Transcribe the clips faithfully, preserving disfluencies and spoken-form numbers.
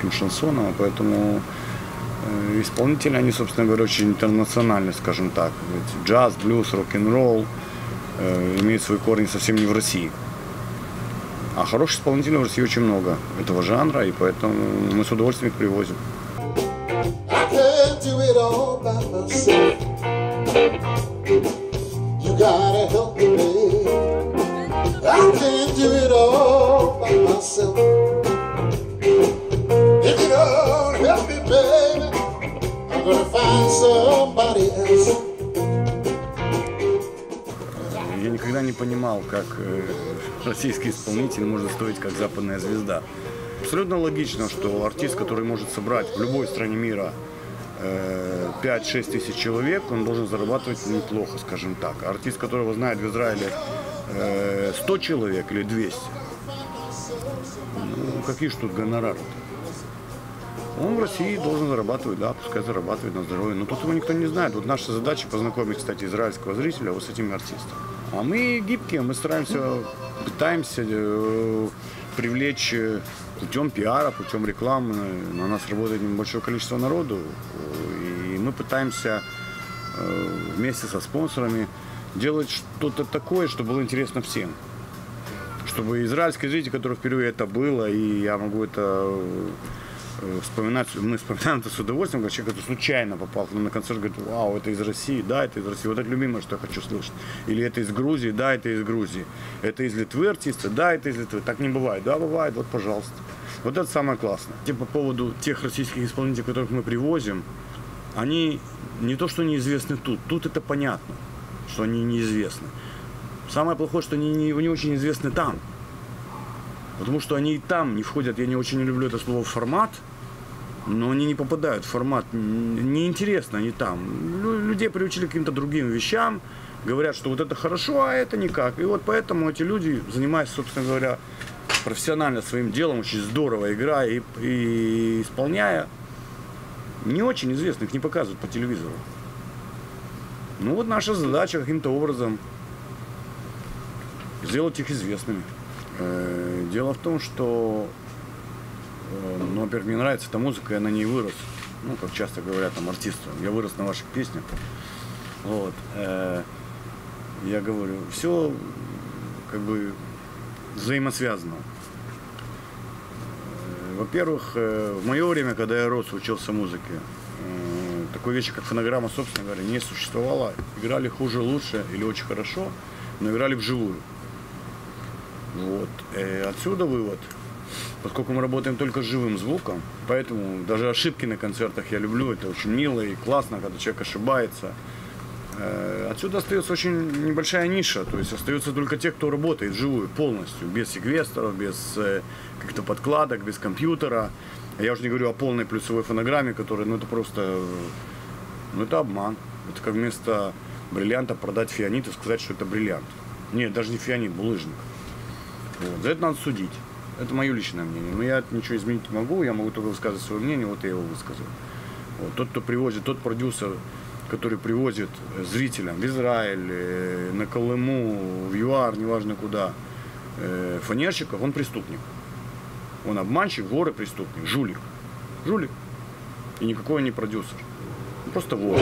русским шансоном, поэтому э, исполнители, они, собственно говоря, очень интернациональны, скажем так. Ведь джаз, блюз, рок-н-ролл э, имеют свои корни совсем не в России. А хороших исполнителей в России очень много этого жанра, и поэтому мы с удовольствием их привозим. Я никогда не понимал, как российский исполнитель может стоить как западная звезда. Абсолютно логично, что артист, который может собрать в любой стране мира пять-шесть тысяч человек, он должен зарабатывать неплохо, скажем так. А артист, которого знает в Израиле сто человек или двести, ну, какие же тут гонорары-то? Он в России должен зарабатывать, да, пускай зарабатывает на здоровье. Но тут его никто не знает. Вот наша задача познакомить, кстати, израильского зрителя вот с этими артистами. А мы гибкие, мы стараемся, пытаемся э, привлечь путем пиара, путем рекламы. На нас работает небольшое количество народу. И мы пытаемся э, вместе со спонсорами делать что-то такое, что было интересно всем. Чтобы израильский зритель, который впервые это было, и я могу это вспоминать, мы вспоминаем это с удовольствием, когда человек это случайно попал на концерт, говорит, вау, это из России, да, это из России, вот это любимое, что я хочу слышать. Или это из Грузии, да, это из Грузии. Это из Литвы артисты, да, это из Литвы. Так не бывает, да, бывает, вот, пожалуйста. Вот это самое классное. По поводу тех российских исполнителей, которых мы привозим, они не то, что неизвестны тут, тут это понятно, что они неизвестны. Самое плохое, что они не, не очень известны там. Потому что они и там не входят, я не очень люблю это слово формат, но они не попадают в формат, неинтересно они там. Людей приучили к каким-то другим вещам, говорят, что вот это хорошо, а это никак. И вот поэтому эти люди, занимаясь, собственно говоря, профессионально своим делом, очень здорово играя и, и исполняя, не очень известны, их не показывают по телевизору. Ну вот наша задача каким-то образом сделать их известными. Дело в том, что, ну, во-первых, мне нравится эта музыка, я на ней вырос. Ну, как часто говорят там артисты, я вырос на ваших песнях. Вот. Я говорю, все как бы взаимосвязано. Во-первых, в мое время, когда я рос, учился музыке, такой вещи, как фонограмма, собственно говоря, не существовало. Играли хуже, лучше или очень хорошо, но играли вживую. Вот. И отсюда вывод. Поскольку мы работаем только с живым звуком, поэтому даже ошибки на концертах я люблю, это очень мило и классно, когда человек ошибается. Отсюда остается очень небольшая ниша, то есть остаются только те, кто работает вживую, полностью, без секвесторов, без каких-то подкладок, без компьютера. Я уже не говорю о полной плюсовой фонограмме, которая, ну это просто, ну это обман. Это как вместо бриллианта продать фианит и сказать, что это бриллиант. Нет, даже не фианит, булыжник. Вот. За это надо судить. Это мое личное мнение. Но я ничего изменить не могу, я могу только высказать свое мнение, вот я его высказал. Вот. Тот, кто привозит, тот продюсер, который привозит зрителям в Израиль, на Колыму, в ЮАР, неважно куда, фанерщиков, он преступник. Он обманщик, вор и преступник, жулик. Жулик. И никакой он не продюсер. Он просто вор.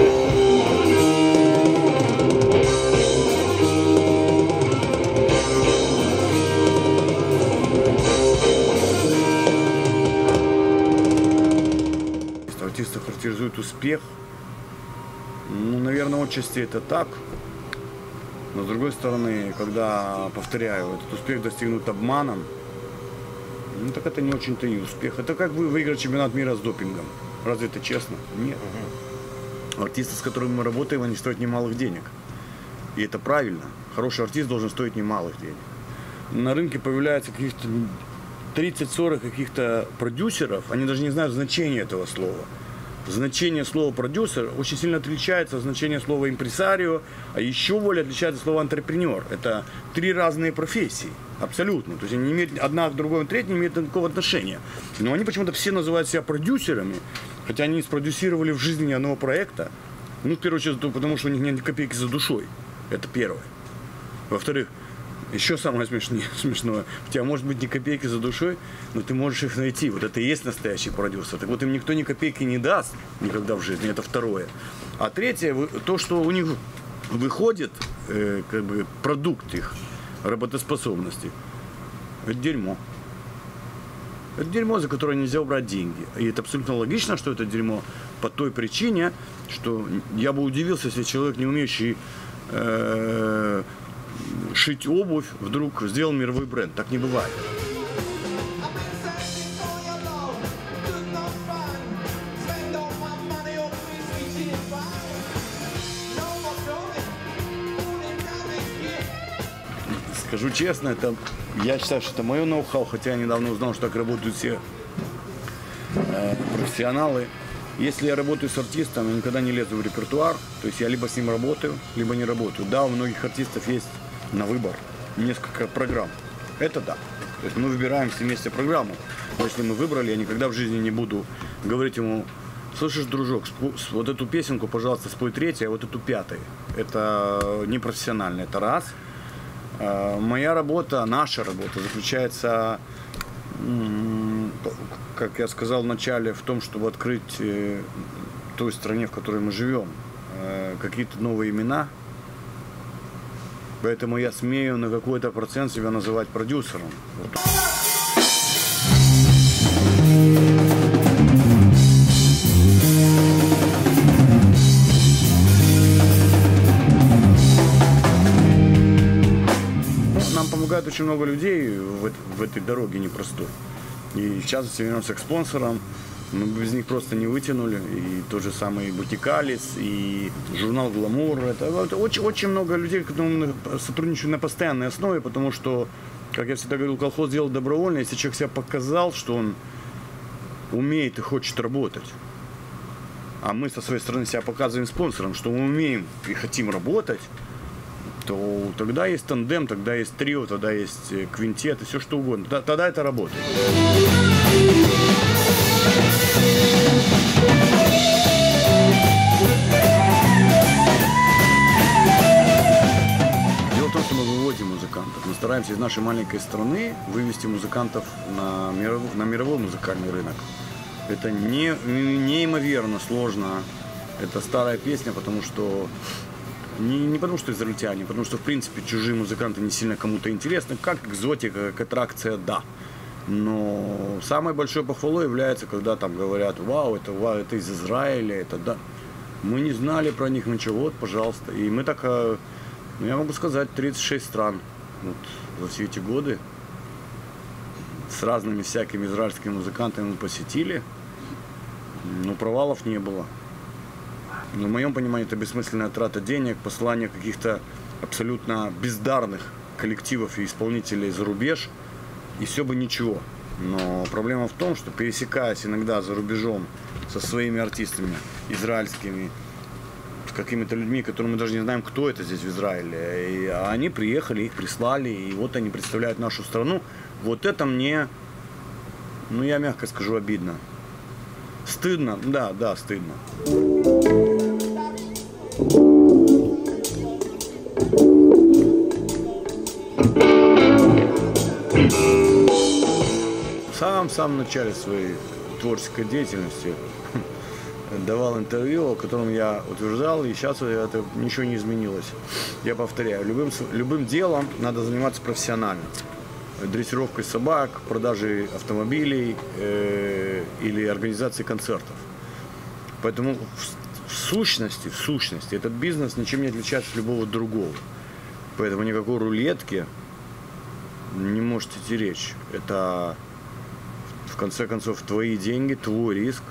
Артистов характеризует успех. Ну, наверное, отчасти это так. Но с другой стороны, когда, повторяю, этот успех достигнут обманом, ну так это не очень-то и успех. Это как вы выиграть чемпионат мира с допингом. Разве это честно? Нет. Угу. Артисты, с которыми мы работаем, они стоят немалых денег. И это правильно. Хороший артист должен стоить немалых денег. На рынке появляется каких-то тридцать-сорок каких-то продюсеров, они даже не знают значения этого слова. Значение слова продюсер очень сильно отличается от значения слова импресарио, а еще более отличается от слова антрепренер. Это три разные профессии, абсолютно. То есть они не имеют, одна к другой, третья не имеют никакого отношения. Но они почему-то все называют себя продюсерами, хотя они спродюсировали в жизни ни одного проекта. Ну, в первую очередь, потому что у них нет ни копейки за душой. Это первое. Во-вторых, Еще самое смешное, смешное, у тебя может быть ни копейки за душой, но ты можешь их найти. Вот это и есть настоящий продюсер. Так вот им никто ни копейки не даст никогда в жизни, это второе. А третье, то, что у них выходит, э, как бы продукт их работоспособности, это дерьмо. Это дерьмо, за которое нельзя убрать деньги. И это абсолютно логично, что это дерьмо по той причине, что я бы удивился, если человек, не умеющий э, шить обувь, вдруг сделал мировой бренд. Так не бывает. Скажу честно, это, я считаю, что это мое ноу-хау, хотя я недавно узнал, что так работают все э, профессионалы. Если я работаю с артистом, я никогда не лезу в репертуар, то есть я либо с ним работаю, либо не работаю. Да, у многих артистов есть на выбор несколько программ. Это да. То есть мы выбираем все вместе программу. Но если мы выбрали, я никогда в жизни не буду говорить ему: слышишь, дружок, вот эту песенку, пожалуйста, спой третью, а вот эту пятую. Это непрофессионально, это раз. Моя работа, наша работа заключается, как я сказал в начале, в том, чтобы открыть той стране, в которой мы живем, какие-то новые имена. Поэтому я смею на какой-то процент себя называть продюсером. Нам помогает очень много людей в, в этой дороге непростой. И в частности, вернемся к спонсорам. Мы без них просто не вытянули. И тот же самый Бутикалис, и журнал «Гламур». Это, это очень, очень много людей, которые сотрудничают на постоянной основе, потому что, как я всегда говорил, колхоз делал добровольно. Если человек себя показал, что он умеет и хочет работать, а мы со своей стороны себя показываем спонсором, что мы умеем и хотим работать, то тогда есть тандем, тогда есть трио, тогда есть квинтет и все что угодно. Тогда это работает. Дело в том, что мы выводим музыкантов. Мы стараемся из нашей маленькой страны вывести музыкантов на мировой, на мировой музыкальный рынок. Это не, неимоверно сложно. Это старая песня, потому что Не, не потому, что израильтяне, потому что, в принципе, чужие музыканты не сильно кому-то интересны. Как экзотика, как аттракция, да. Но самой большой похвалой является, когда там говорят: вау, это, вау, это из Израиля, это да. Мы не знали про них ничего, вот, пожалуйста. И мы так, ну, я могу сказать, тридцать шесть стран вот, за все эти годы с разными всякими израильскими музыкантами мы посетили, но провалов не было. Но в моем понимании это бессмысленная трата денег, посылание каких-то абсолютно бездарных коллективов и исполнителей за рубеж, и все бы ничего. Но проблема в том, что, пересекаясь иногда за рубежом со своими артистами израильскими, с какими-то людьми, которые мы даже не знаем, кто это здесь в Израиле, и они приехали, их прислали, и вот они представляют нашу страну, вот это мне, ну я мягко скажу, обидно. Стыдно, да, да, стыдно. В самом-самом начале своей творческой деятельности давал интервью, о котором я утверждал, и сейчас это ничего не изменилось. Я повторяю, любым, любым делом надо заниматься профессионально. Дрессировкой собак, продажей автомобилей э, или организацией концертов. Поэтому в, в сущности, в сущности, этот бизнес ничем не отличается от любого другого. Поэтому никакой рулетки не может идти речь. Это, в конце концов, твои деньги, твой риск.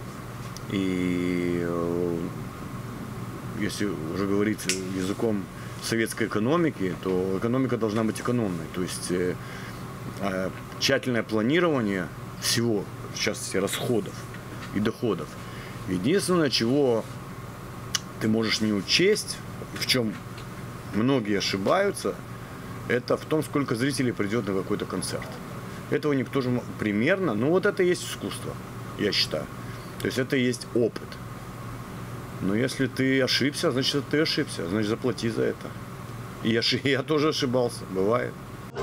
И э, если уже говорить языком советской экономики, то экономика должна быть экономной. То есть э, э, тщательное планирование всего, в частности, расходов и доходов. Единственное, чего ты можешь не учесть, в чем многие ошибаются, это в том, сколько зрителей придет на какой-то концерт. Этого никто же примерно, ну вот это и есть искусство, я считаю. То есть это и есть опыт. Но если ты ошибся, значит ты ошибся, значит заплати за это. И я, я тоже ошибался, бывает.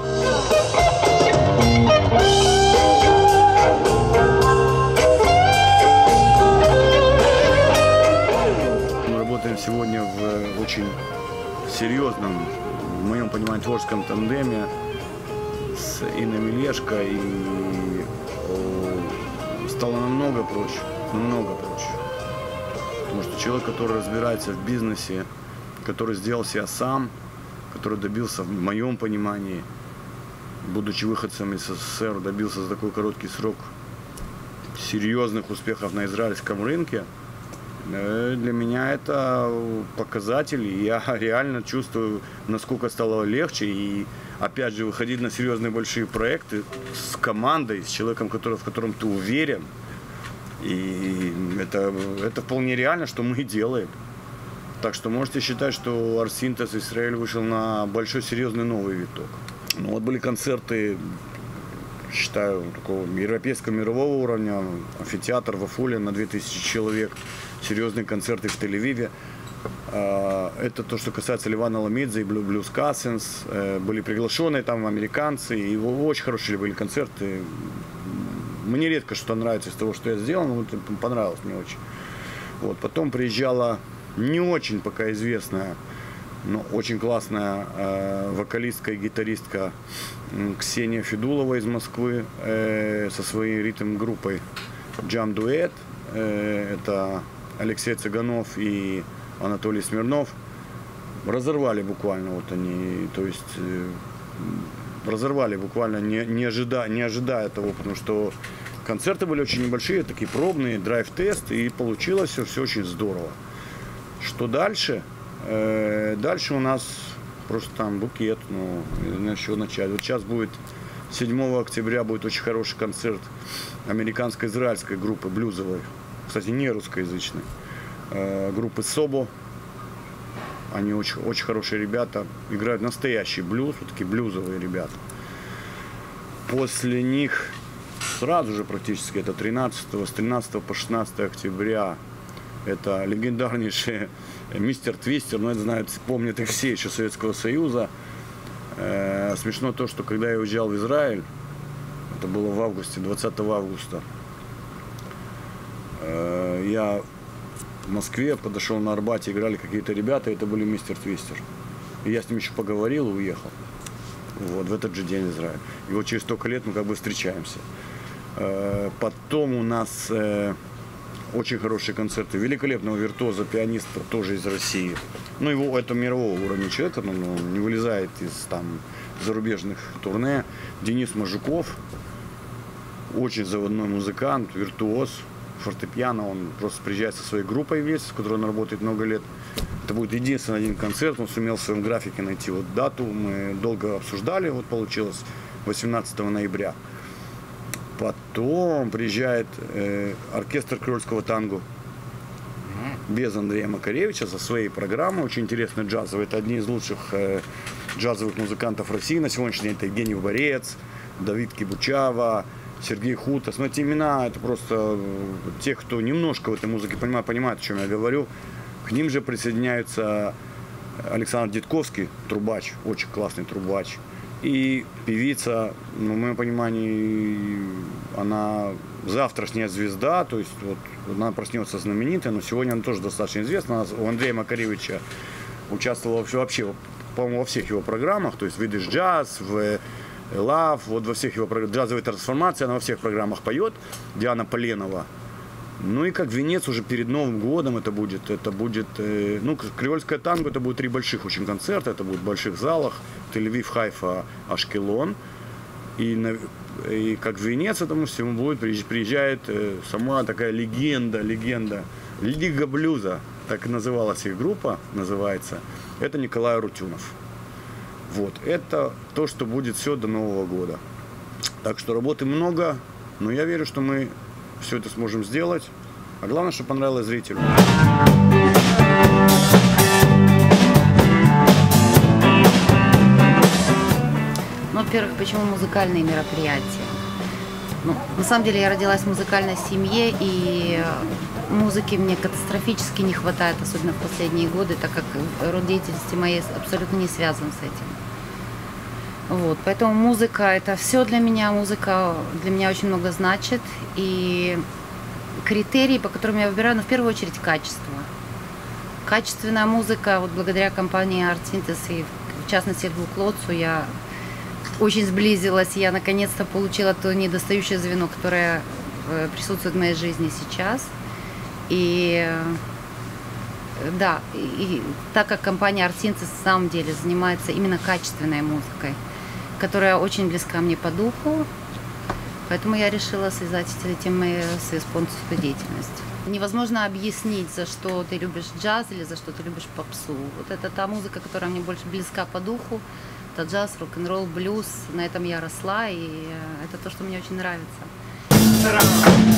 Мы работаем сегодня в очень серьезном, в моем понимании, творческом тандеме с Инной Мелешко, и о, стало намного проще, намного проще. Потому что человек, который разбирается в бизнесе, который сделал себя сам, который добился, в моем понимании, будучи выходцем из СССР, добился за такой короткий срок серьезных успехов на израильском рынке, для меня это показатель. И я реально чувствую, насколько стало легче. И опять же, выходить на серьезные большие проекты с командой, с человеком, который, в котором ты уверен. И это, это вполне реально, что мы делаем. Так что можете считать, что Арсинтез Израиль вышел на большой серьезный новый виток. Ну, вот были концерты, считаю, такого европейского мирового уровня, амфитеатр в Афуле на две тысячи человек, серьезные концерты в Тель-Авиве. Это то, что касается Ливана Ламидзе и Blues Cousins. Были приглашенные там американцы, и очень хорошие были концерты. Мне редко что нравится из того, что я сделал, но это понравилось мне очень. Вот. Потом приезжала не очень пока известная, но очень классная э, вокалистка и гитаристка Ксения Федулова из Москвы э, со своей ритм-группой Jam Duet. Э, это Алексей Цыганов и Анатолий Смирнов. Разорвали буквально вот они, то есть э, разорвали буквально, не, не, ожидая, не ожидая того, потому что концерты были очень небольшие, такие пробные, драйв-тест, и получилось все, все очень здорово. Что дальше? Э, дальше у нас просто там букет, ну, на что начать. Вот сейчас будет, седьмого октября будет очень хороший концерт американско-израильской группы блюзовой, кстати, не русскоязычной, э, группы Собо. Они очень, очень хорошие ребята, играют настоящий блюз, вот такие блюзовые ребята. После них сразу же практически, это тринадцатого, с тринадцатого по шестнадцатое октября, это легендарнейший мистер Твистер, но это знают, помнят их все еще Советского Союза. Э, смешно то, что когда я уезжал в Израиль, это было в августе, двадцатого августа, э, я в Москве подошел на Арбате, играли какие-то ребята, это были мистер Твистер. И я с ним еще поговорил и уехал. Вот, в этот же день в Израиль. И вот через столько лет мы как бы встречаемся. Э, потом у нас э, очень хорошие концерты великолепного виртуоза, пианиста, тоже из России. Ну, его это мирового уровня человека, но он не вылезает из там зарубежных турне. Денис Мажуков, очень заводной музыкант, виртуоз, фортепиано. Он просто приезжает со своей группой весь, с которой он работает много лет. Это будет единственный один концерт, он сумел в своем графике найти вот дату. Мы долго обсуждали, вот получилось восемнадцатого ноября. Потом приезжает э, оркестр Крёльского танго без Андрея Макаревича со своей программой, очень интересный джазовый. Это одни из лучших э, джазовых музыкантов России на сегодняшний день. Это Евгений Борец, Давид Кибучава, Сергей Хутас. Но эти имена, это просто те, кто немножко в этой музыке понимает, понимает, о чем я говорю. К ним же присоединяется Александр Дедковский, трубач, очень классный трубач. И певица, ну, в моем понимании, она завтрашняя звезда, то есть вот она проснется знаменитая, но сегодня она тоже достаточно известна. Она, у Андрея Макаревича участвовала вообще, вообще по-моему, во всех его программах, то есть в Видиш Джаз, в Love, вот во всех его программах, джазовая трансформация, она во всех программах поет, Диана Поленова. Ну и как венец уже перед Новым годом это будет, это будет, э, ну, креольское танго, это будет три больших очень концерта, это будет в больших залах, Тель-Авив, Хайфа, Ашкелон. И, на, и как венец этому всему будет, приезжает э, сама такая легенда, легенда, Лига блюза, так и называлась их группа, называется, это Николай Арутюнов. Вот, это то, что будет все до Нового года. Так что работы много, но я верю, что мы все это сможем сделать. А главное, чтобы понравилось зрителю. Ну, во-первых, почему музыкальные мероприятия? Ну, на самом деле я родилась в музыкальной семье, и музыки мне катастрофически не хватает, особенно в последние годы, так как род деятельности моей абсолютно не связан с этим. Вот, поэтому музыка – это все для меня, музыка для меня очень много значит. И критерии, по которым я выбираю, ну, в первую очередь, качество. Качественная музыка, вот благодаря компании Art Synthesis, и в частности, Двуклотцу, я очень сблизилась, я наконец-то получила то недостающее звено, которое присутствует в моей жизни сейчас. И да, и так как компания Art Synthesis на самом деле занимается именно качественной музыкой, которая очень близка мне по духу, поэтому я решила связать с этим свою спонсорскую деятельность. Невозможно объяснить, за что ты любишь джаз или за что ты любишь попсу. Вот это та музыка, которая мне больше близка по духу. Это джаз, рок-н-ролл, блюз. На этом я росла, и это то, что мне очень нравится.